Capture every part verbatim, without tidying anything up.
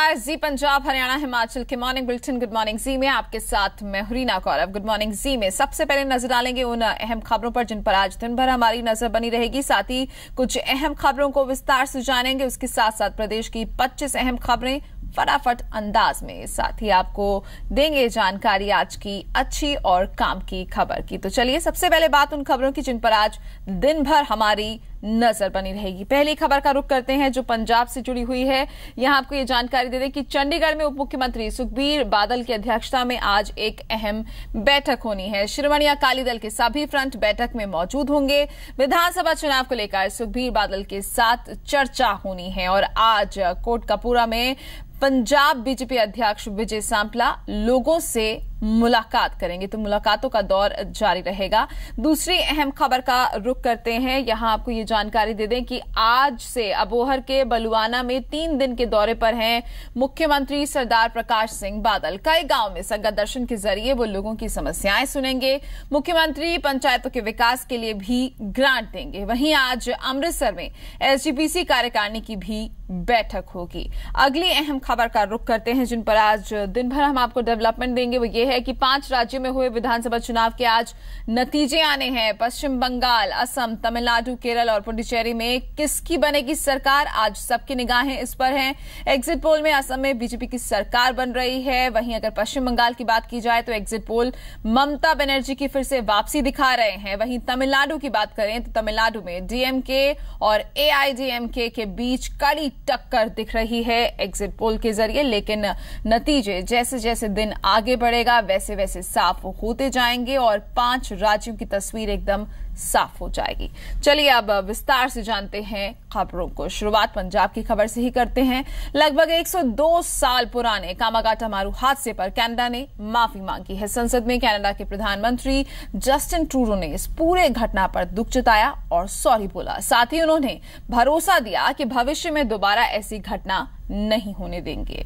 नमस्कार। जी पंजाब हरियाणा हिमाचल के morning bulletin good morning Zee में आपके साथ मैं Hurina Kaurav. Good morning Zee में सबसे पहले नजर डालेंगे उन अहम खबरों पर जिन पर आज दिन भर हमारी नजर बनी रहेगी। साथ ही कुछ अहम खबरों को विस्तार से जानेंगे। उसके साथ साथ प्रदेश की पच्चीस अहम खबरें फटाफट अंदाज में। साथ ही आपको देंगे जानकारी आज की अच्छी और काम की खबर की। तो चलिए सबसे पहले बात उन खबरों की जिन पर आज दिन भर हमारी नजर बनी रहेगी। पहली खबर का रुख करते हैं जो पंजाब से जुड़ी हुई है। यहां आपको ये जानकारी दे दें कि चंडीगढ़ में उप मुख्यमंत्री सुखबीर बादल की अध्यक्षता में आज एक अहम बैठक होनी है। शिरोमणि अकाली दल के सभी फ्रंट बैठक में मौजूद होंगे। विधानसभा चुनाव को लेकर सुखबीर बादल के साथ चर्चा होनी है। और आज कोटकपूरा में पंजाब बीजेपी अध्यक्ष विजय सांपला लोगों से मुलाकात करेंगे, तो मुलाकातों का दौर जारी रहेगा। दूसरी अहम खबर का रुख करते हैं। यहां आपको ये जानकारी दे दें कि आज से अबोहर के बलुआना में तीन दिन के दौरे पर हैं मुख्यमंत्री सरदार प्रकाश सिंह बादल। कई गांव में संगत दर्शन के जरिए वो लोगों की समस्याएं सुनेंगे। मुख्यमंत्री पंचायतों के विकास के लिए भी ग्रांट देंगे। वहीं आज अमृतसर में एसजीपीसी कार्यकारिणी की भी बैठक होगी। अगली अहम खबर का रुख करते हैं जिन पर आज दिन भर हम आपको डेवलपमेंट देंगे। वो ये है कि पांच राज्यों में हुए विधानसभा चुनाव के आज नतीजे आने हैं। पश्चिम बंगाल, असम, तमिलनाडु, केरल और पुडुचेरी में किसकी बनेगी सरकार, आज सबकी निगाहें इस पर हैं। एग्जिट पोल में असम में बीजेपी की सरकार बन रही है। वहीं अगर पश्चिम बंगाल की बात की जाए तो एग्जिट पोल ममता बनर्जी की फिर से वापसी दिखा रहे हैं। वहीं तमिलनाडु की बात करें तो तमिलनाडु में डीएमके और एआईडीएमके के बीच कड़ी टक्कर दिख रही है एग्जिट पोल के जरिए। लेकिन नतीजे जैसे जैसे दिन आगे बढ़ेगा वैसे वैसे साफ होते जाएंगे और पांच राज्यों की तस्वीर एकदम साफ हो जाएगी। चलिए अब विस्तार से जानते हैं खबरों को। शुरुआत पंजाब की खबर से ही करते हैं। लगभग एक सौ दो साल पुराने कामागाटा मारू हादसे पर कनाडा ने माफी मांगी है। संसद में कनाडा के प्रधानमंत्री जस्टिन ट्रूडो ने इस पूरे घटना पर दुख जताया और सॉरी बोला। साथ ही उन्होंने भरोसा दिया कि भविष्य में दोबारा ऐसी घटना नहीं होने देंगे।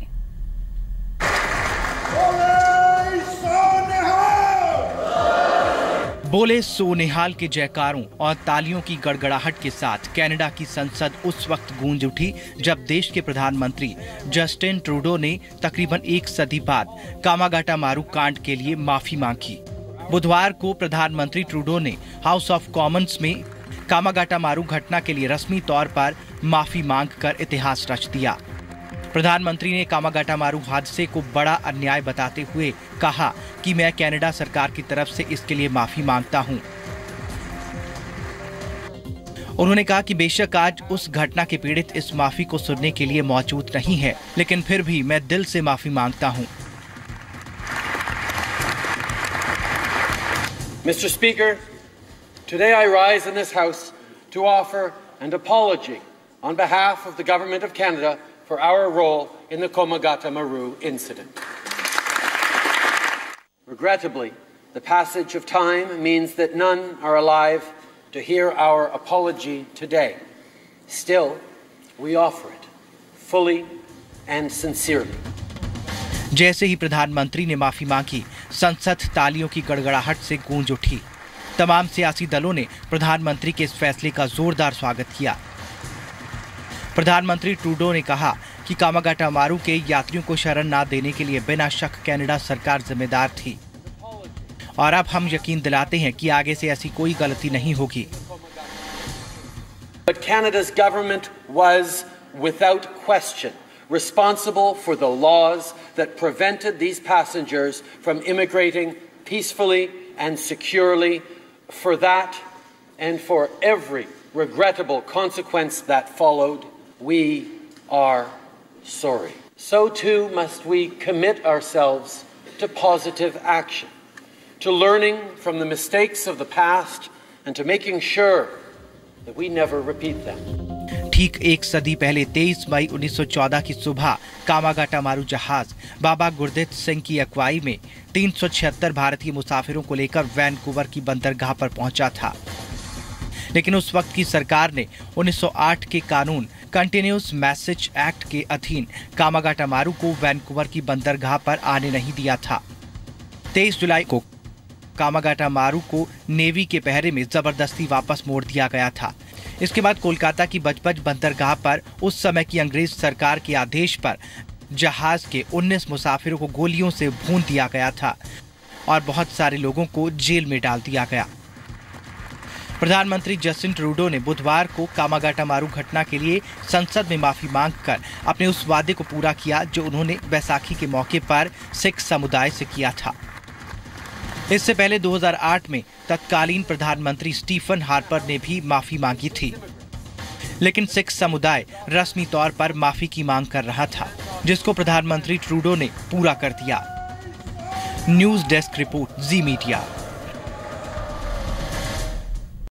बोले सो निहाल के जयकारों और तालियों की गड़गड़ाहट के साथ कनाडा की संसद उस वक्त गूंज उठी जब देश के प्रधानमंत्री जस्टिन ट्रूडो ने तकरीबन एक सदी बाद कामागाटा मारू कांड के लिए माफी मांगी। बुधवार को प्रधानमंत्री ट्रूडो ने हाउस ऑफ कॉमन्स में कामागाटा मारू घटना के लिए रस्मी तौर पर माफी मांगकर इतिहास रच दिया। प्रधानमंत्री ने कामागाटा मारू हादसे को बड़ा अन्याय बताते हुए कहा कि मैं कनाडा सरकार की तरफ से इसके लिए माफी मांगता हूं। उन्होंने कहा कि बेशक आज उस घटना के पीड़ित इस माफी को सुनने के लिए मौजूद नहीं है, लेकिन फिर भी मैं दिल से माफी मांगता हूं। Mister Speaker, today I rise in this House to offer an apology on behalf of the Government of Canada for our role in the Komagata Maru incident. Regrettably, the passage of time means that none are alive to hear our apology today. Still, we offer it fully and sincerely. जैसे ही प्रधानमंत्री ने माफी मांगी, संसद तालियों की गड़गड़ाहट से गूंज उठी। तमाम सियासी दलों ने प्रधानमंत्री के इस फैसले का जोरदार स्वागत किया। प्रधानमंत्री ट्रूडो ने कहा कि कामागाटा मारू के यात्रियों को शरण न देने के लिए बिना शक कनाडा सरकार जिम्मेदार थी और अब हम यकीन दिलाते हैं कि आगे से ऐसी कोई गलती नहीं होगी। But Canada's government was without question responsible for the laws that prevented these passengers from immigrating peacefully and securely. For that and for every regrettable consequence that followed, we are sorry. So too must we commit ourselves to positive action, to learning from the mistakes of the past and to making sure that we never repeat them. ठीक एक सदी पहले तेईस मई उन्नीस सौ चौदह की सुबह कामागाटा मारू जहाज बाबा गुरदित सिंह की अगुवाई में तीन सौ छिहत्तर भारतीय मुसाफिरों को लेकर वैनकूवर की बंदरगाह पर पहुंचा था। लेकिन उस वक्त की सरकार ने उन्नीस सौ आठ के कानून कंटिन्यूस मैसेज एक्ट के अधीन कामागाटा मारू को वैनकूवर की बंदरगाह पर आने नहीं दिया था। तेईस जुलाई को कामागाटा मारू को नेवी के पहरे में जबरदस्ती वापस मोड़ दिया गया था। इसके बाद कोलकाता की बजबज बंदरगाह पर उस समय की अंग्रेज सरकार के आदेश पर जहाज के उन्नीस मुसाफिरों को गोलियों से भून दिया गया था और बहुत सारे लोगों को जेल में डाल दिया गया। प्रधानमंत्री जस्टिन ट्रूडो ने बुधवार को कामागाटामारू घटना के लिए संसद में माफी मांगकर अपने उस वादे को पूरा किया जो उन्होंने बैसाखी के मौके पर सिख समुदाय से किया था। इससे पहले दो हज़ार आठ में तत्कालीन प्रधानमंत्री स्टीफन हार्पर ने भी माफी मांगी थी, लेकिन सिख समुदाय रस्मी तौर पर माफी की मांग कर रहा था, जिसको प्रधानमंत्री ट्रूडो ने पूरा कर दिया। News desk report, Zee media.